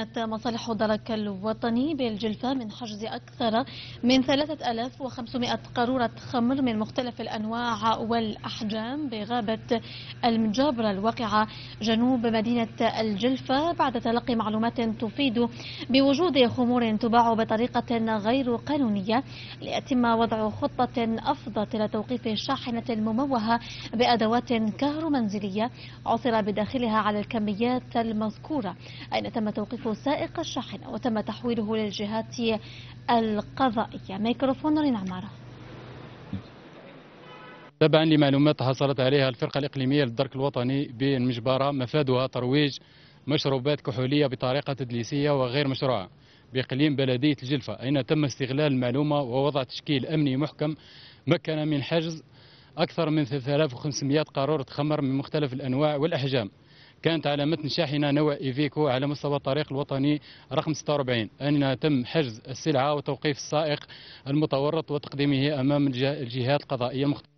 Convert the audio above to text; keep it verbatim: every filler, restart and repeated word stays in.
مصالح الدرك الوطني بالجلفة من حجز أكثر من ثلاثة آلاف وخمسمائة قارورة خمر من مختلف الأنواع والأحجام بغابة المجابرة الواقعة جنوب مدينة الجلفة بعد تلقي معلومات تفيد بوجود خمور تباع بطريقة غير قانونية، ليتم وضع خطة أفضت إلى توقيف الشاحنة المموهة بأدوات كهرومنزلية عثر بداخلها على الكميات المذكورة، أين تم توقيف سائق الشاحنة وتم تحويله للجهات القضائية. ميكروفون رين عمارة. تبعا لمعلومات حصلت عليها الفرقة الإقليمية للدرك الوطني بالمجبرة، مفادها ترويج مشروبات كحولية بطريقة تدليسية وغير مشروعة بإقليم بلدية الجلفة، أين تم استغلال المعلومة ووضع تشكيل أمني محكم مكن من حجز أكثر من ثلاثة آلاف وخمسمائة قارورة خمر من مختلف الأنواع والأحجام. كانت على متن شاحنة نوع إيفيكو على مستوى الطريق الوطني رقم ستة وأربعين، أن تم حجز السلعة وتوقيف السائق المتورط وتقديمه أمام الجهات القضائية المختلفة.